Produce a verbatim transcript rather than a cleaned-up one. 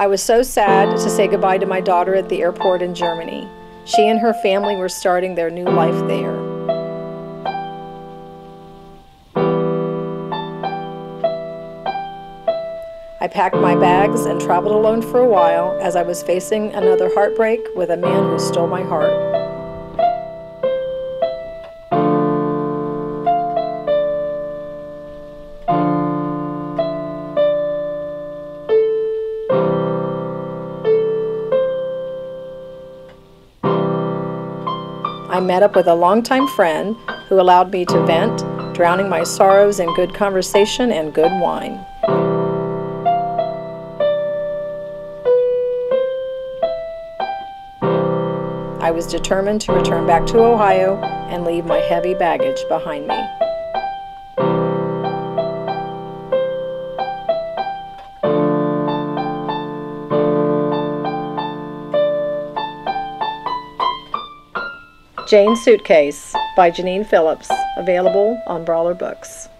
I was so sad to say goodbye to my daughter at the airport in Germany. She and her family were starting their new life there. I packed my bags and traveled alone for a while as I was facing another heartbreak with a man who stole my heart. I met up with a longtime friend who allowed me to vent, drowning my sorrows in good conversation and good wine. I was determined to return back to Ohio and leave my heavy baggage behind me. Jane's Suitcase by Janean Phillips, available on Brawler Books.